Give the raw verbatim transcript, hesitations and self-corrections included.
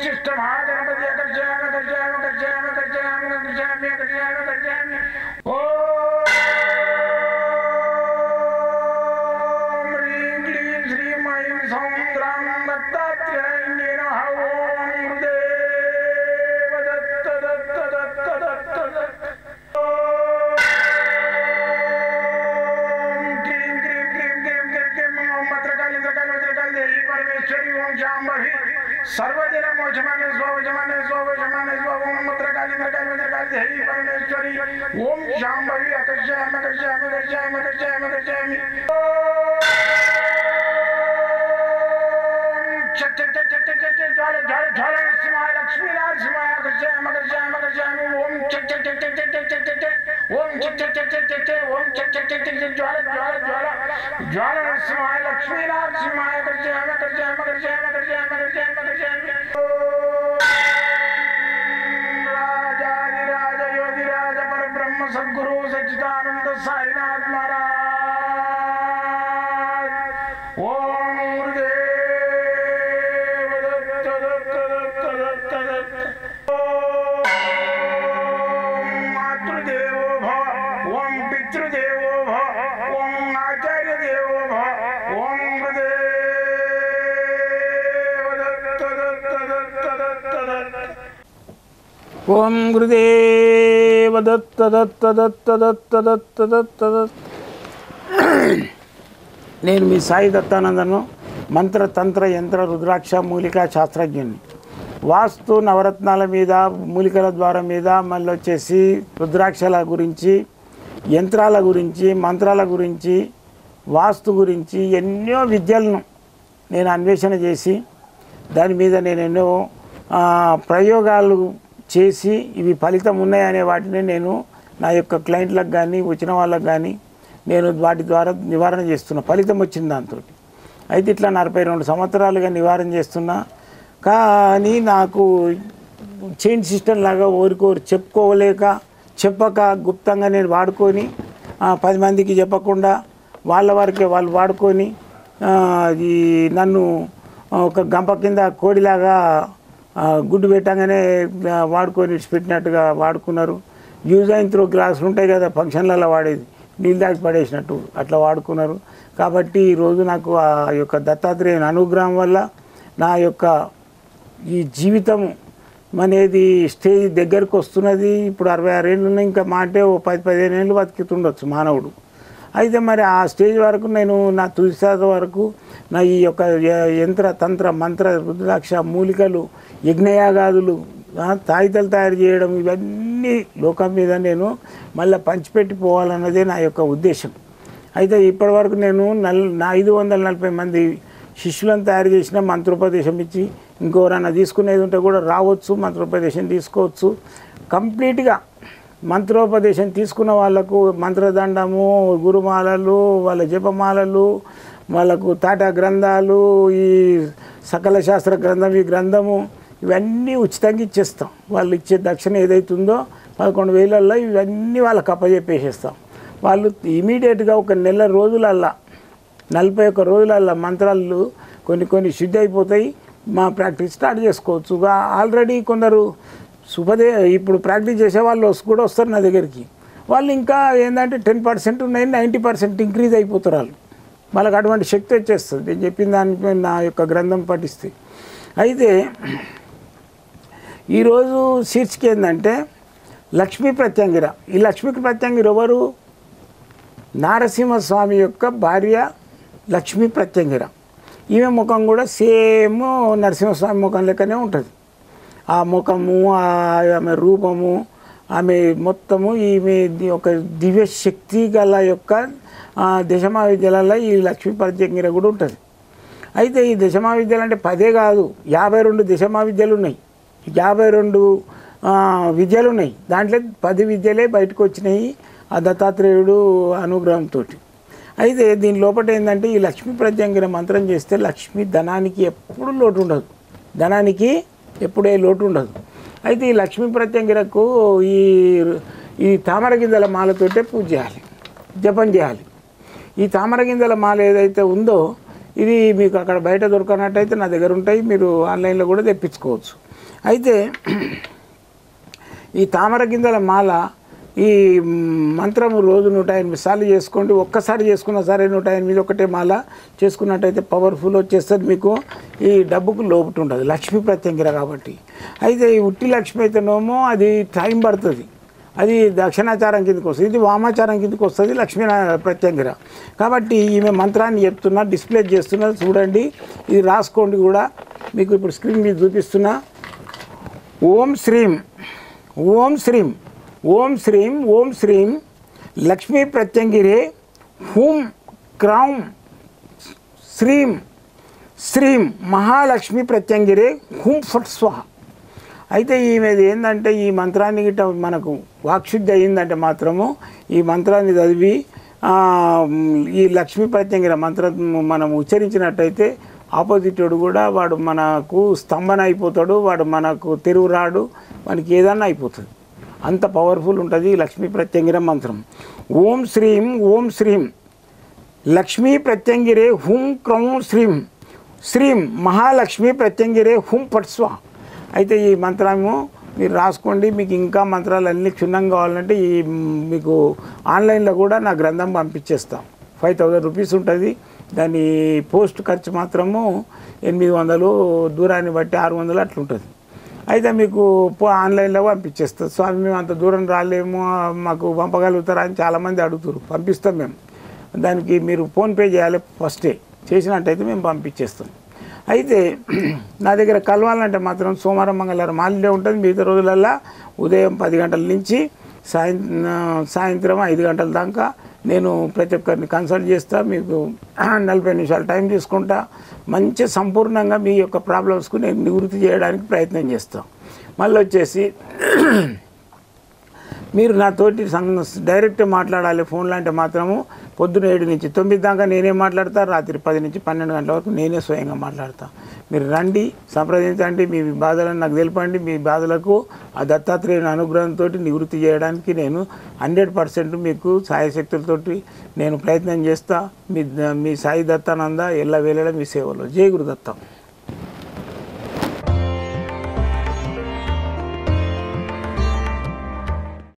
ఉచ్చిష్టమా గణపతి అకర్షయామి అకర్షయామి అకర్షయామి అకర్షయామి అకర్షయామి అకర్షయామి అకర్షయామి ఓం హ్రీం క్లీం శ్రీం ఐం సౌం గ్రాం దత్తాత్రేయాయ నమః ఓం గురుదేవ దత్త దత్త దత్త దత్త దత్త सर्वदिन मोचमाने स्वोचमाने स्वोचमाने स्वोम मुद्रकाली मुद्रकाली मुद्रकाली देवी परमेश्वरी ओम शांभवी अकर्षयामि अकर्षयामि अकर्षयामि अकर्षयामि अकर्षयामि चट चट चट चट चट ज्वाला ज्वाला ज्वाला नरसिंहाय लक्ष्मी नरसिंहाय अकर्षयामि अकर्षयामि अकर्षयामि ओम चट चट चट चट चट चट चट ओम चट चट चट चट चट ओम चट चट चट चट ज्वाला ज्वाला ज्वाला ज्वाला नरसिंहाय लक्ष्मी नरसिंहाय अकर्षयामि अकर्षयामि अकर्षयामि अकर्षयामि अकर्षयामि अकर्षयामि राजाधिराज योगिराज परब्रह्म सद्गुरु सच्चिदानंद साईनाथ महाराज ओम गुरुदेव दत्त दत्त दत्त दत्त दत्त ओम मातृदेवो भव ओम पितृदेवो भव ओम आचार्य देवो भव ओम गुरुदेव दत्त दत्त दत्त दत्त दत्त ओम गुरुदेव दत्त दत्त दत्त दत्त दत्त दत्त दत्त నేను మీ సాయి దత్తానందను మంత్ర తంత్ర యంత్ర రుద్రాక్ష మూలికా శాస్త్రజ్ఞుని. వాస్తు నవరత్నాల మీద మూలికల ద్వారా మీద మళ్ళీ వచ్చేసి రుద్రాక్షల గురించి యంత్రాల గురించి మంత్రాల గురించి వాస్తు గురించి ఎన్నో విద్యలను నేను అన్వేషణ చేసి దాని మీద నేను ఎన్నో ప్రయోగాలు చేసి ఇవి ఫలితం ఉన్నాయనే వాటిని నేను నా యొక్క క్లయింట్లకు కానీ వచ్చిన వాళ్ళకు కానీ నేను వాటి ద్వారా నివారణ చేస్తున్నా. ఫలితం వచ్చింది దాంతో. అయితే ఇట్లా నలభై రెండు సంవత్సరాలుగా నివారణ చేస్తున్నా. కానీ నాకు చైన్ సిస్టమ్ లాగా ఓరికోరు చెప్పుకోలేక చెప్పక గుప్తంగా నేను వాడుకొని పది మందికి చెప్పకుండా వాళ్ళ వరకే వాళ్ళు వాడుకొని ఈ నన్ను ఒక గంప కింద కోడిలాగా గుడ్డు పెట్టగానే వాడుకొని విడిచిపెట్టినట్టుగా వాడుకున్నారు. యూజ్ అయిన త్రూ గ్లాసులు ఉంటాయి కదా ఫంక్షన్లలో వాడేది, నీళ్ళు దాచి పడేసినట్టు అట్లా వాడుకున్నారు. కాబట్టి ఈరోజు నాకు ఆ యొక్క దత్తాత్రేయుని అనుగ్రహం వల్ల నా యొక్క ఈ జీవితం అనేది స్టేజ్ దగ్గరకు వస్తున్నది. ఇప్పుడు అరవై ఆరు ఏళ్ళు ఉన్నాయి, ఇంకా మాటే ఓ పది పదిహేను ఏళ్ళు బతికితుండొచ్చు మానవుడు. అయితే మరి ఆ స్టేజ్ వరకు నేను నా తుది శాత వరకు నా ఈ యొక్క యంత్ర తంత్ర మంత్ర రుద్రాక్ష మూలికలు యజ్ఞయాగాదులు తాయితలు తయారు చేయడం ఇవన్నీ లోకం మీద నేను మళ్ళీ పంచిపెట్టి పోవాలన్నదే నా యొక్క ఉద్దేశం. అయితే ఇప్పటివరకు నేను నల్ నా ఐదు వందల నలభై మంది శిష్యులను తయారు చేసిన మంత్రోపదేశం ఇచ్చి ఇంకోరన్నా తీసుకునేది ఉంటే కూడా రావచ్చు, మంత్రోపదేశం తీసుకోవచ్చు. కంప్లీట్గా మంత్రోపదేశం తీసుకున్న వాళ్ళకు మంత్రదండము, గురుమాలలు, వాళ్ళ జపమాలలు, వాళ్ళకు తాటా గ్రంథాలు, ఈ సకల శాస్త్ర గ్రంథం ఈ గ్రంథము ఇవన్నీ ఉచితంగా ఇచ్చేస్తాం. వాళ్ళు ఇచ్చే దక్షిణ ఏదైతుందో పదకొండు వేలల్లో ఇవన్నీ వాళ్ళకి అప్పచెప్పేసేస్తాం. వాళ్ళు ఇమీడియట్గా ఒక నెల రోజులల్లా నలభై ఒక్క రోజులల్లా మంత్రాలు కొన్ని కొన్ని శుద్ధి అయిపోతాయి. మా ప్రాక్టీస్ స్టార్ట్ చేసుకోవచ్చు. ఆల్రెడీ కొందరు సుపదే ఇప్పుడు ప్రాక్టీస్ చేసే వాళ్ళు కూడా వస్తారు నా దగ్గరికి. వాళ్ళు ఇంకా ఏంటంటే టెన్ పర్సెంట్ ఉన్నాయి, నైంటీ పర్సెంట్ ఇంక్రీజ్ అయిపోతారు. వాళ్ళు వాళ్ళకి అటువంటి శక్తి వచ్చేస్తుంది నేను చెప్పిన దానిపై నా యొక్క గ్రంథం పఠిస్తే. అయితే ఈరోజు శీర్షిక ఏంటంటే లక్ష్మీ ప్రత్యంగిర. ఈ లక్ష్మీ ప్రత్యంగిర ఎవరు? నారసింహస్వామి యొక్క భార్య లక్ష్మీ ప్రత్యంగిర. ఈమె ముఖం కూడా సేమ్ నరసింహస్వామి ముఖం లెక్కనే ఉంటుంది. ఆ ముఖము, ఆమె రూపము, ఆమె మొత్తము ఈమె ఒక దివ్యశక్తి గల యొక్క దశమహావిద్యలలో ఈ లక్ష్మీ ప్రత్యంగిర కూడా ఉంటుంది. అయితే ఈ దశమహావిద్యలు అంటే పదే కాదు, యాభై రెండు దశమహావిద్యలు ఉన్నాయి, యాభై రెండు విద్యలు ఉన్నాయి. దాంట్లో పది విద్యలే బయటకు వచ్చినాయి ఆ దత్తాత్రేయుడు అనుగ్రహంతో. అయితే దీని లోపల ఏంటంటే ఈ లక్ష్మీ ప్రత్యంగిర మంత్రం చేస్తే లక్ష్మీ ధనానికి ఎప్పుడు లోటు ఉండదు, ధనానికి ఎప్పుడే లోటు ఉండదు. అయితే ఈ లక్ష్మీ ప్రత్యంగిరకు ఈ ఈ తామర గింజల మాలతోటే పూజ చేయాలి, జపం చేయాలి. ఈ తామర గింజల మాల ఏదైతే ఉందో ఇది మీకు అక్కడ బయట దొరకనట్టయితే నా దగ్గర ఉంటాయి, మీరు ఆన్లైన్లో కూడా తెప్పించుకోవచ్చు. అయితే ఈ తామర గింజల మాల ఈ మంత్రము రోజు నూట ఎనిమిది సార్లు చేసుకోండి. ఒక్కసారి చేసుకున్న సరే నూట ఎనిమిది ఒకటే మాల చేసుకున్నట్టయితే పవర్ఫుల్ వచ్చేస్తుంది. మీకు ఈ డబ్బుకు లోపటు ఉండదు, లక్ష్మీ ప్రత్యంగిర కాబట్టి. అయితే ఈ ఉట్టి లక్ష్మి అయితేనేమో అది టైం పడుతుంది, అది దక్షిణాచారం కిందకి వస్తుంది, ఇది వామాచారం కిందకి వస్తుంది లక్ష్మీ ప్రత్యంగిర. కాబట్టి ఈమె మంత్రాన్ని చెప్తున్నా, డిస్ప్లే చేస్తున్నా, చూడండి, ఇది రాసుకోండి కూడా. మీకు ఇప్పుడు స్క్రీన్ మీద చూపిస్తున్నా. ఓం శ్రీం ఓం శ్రీం ఓం శ్రీం ఓం శ్రీం లక్ష్మీ ప్రత్యంగిరే హూం క్రౌం శ్రీం శ్రీం మహాలక్ష్మి ప్రత్యంగిరే హూం ఫట్ స్వాహ. అయితే ఈమెది ఏంటంటే ఈ మంత్రాన్ని గిట్ట మనకు వాక్శుద్ధి అయ్యిందంటే మాత్రము ఈ మంత్రాన్ని చదివి ఈ లక్ష్మీ ప్రత్యంగిర మంత్రం మనం ఉచ్చరించినట్టయితే ఆపోజిట్ వాడు కూడా వాడు మనకు స్తంభన అయిపోతాడు, వాడు మనకు తెరువు రాడు, మనకి ఏదన్నా అయిపోతుంది. అంత పవర్ఫుల్ ఉంటుంది లక్ష్మీ ప్రత్యంగిర మంత్రం. ఓం శ్రీం ఓం శ్రీం లక్ష్మీ ప్రత్యంగిరే హుం క్రౌం శ్రీం శ్రీం మహాలక్ష్మి ప్రత్యంగిరే హుం పట్ స్వాహ. అయితే ఈ మంత్రము మీరు రాసుకోండి. మీకు ఇంకా మంత్రాలు అన్నీ క్షుణ్ణంగా కావాలంటే ఈ మీకు ఆన్లైన్లో కూడా నా గ్రంథం పంపించేస్తాం. ఫైవ్ థౌజండ్ రూపీస్ ఉంటుంది. దాని పోస్ట్ ఖర్చు మాత్రము ఎనిమిది వందలు, దూరాన్ని బట్టి ఆరు వందలు అట్లుంటుంది. అయితే మీకు ఆన్లైన్లో పంపించేస్తాం. స్వామి మేము అంత దూరం రాలేము, మాకు పంపగలుగుతారా అని చాలామంది అడుగుతారు. పంపిస్తాం మేము. దానికి మీరు ఫోన్పే చేయాలి ఫస్టే, చేసినట్టయితే మేము పంపించేస్తాం. అయితే నా దగ్గర కలవాలంటే మాత్రం సోమవారం మంగళవారం హాలిడే ఉంటుంది. మిగతా రోజులల్లా ఉదయం పది గంటల నుంచి సాయం సాయంత్రం ఐదు గంటల దాకా నేను ప్రతి ఒక్కరిని కన్సల్ట్ చేస్తా. మీకు నలభై నిమిషాలు టైం తీసుకుంటా. మంచి సంపూర్ణంగా మీ యొక్క ప్రాబ్లమ్స్కు నేను నివృత్తి చేయడానికి ప్రయత్నం చేస్తాను. మళ్ళీ వచ్చేసి మీరు నాతోటి డైరెక్ట్ మాట్లాడాలి ఫోన్లో అంటే మాత్రము పొద్దున ఏడు నుంచి తొమ్మిది దాకా నేనే మాట్లాడతా, రాత్రి పది నుంచి పన్నెండు గంటల వరకు నేనే స్వయంగా మాట్లాడతా. మీరు రండి, సంప్రదించండి, మీ బాధలను నాకు తెలపండి. మీ బాధలకు ఆ దత్తాత్రేయుని అనుగ్రహంతో నివృత్తి చేయడానికి నేను హండ్రెడ్ పర్సెంట్ మీకు సాయశక్తులతోటి నేను ప్రయత్నం చేస్తా. మీ మీ సాయి దత్తానంద ఎల్ల వేళ మీ సేవలో. జై గురుదత్తం.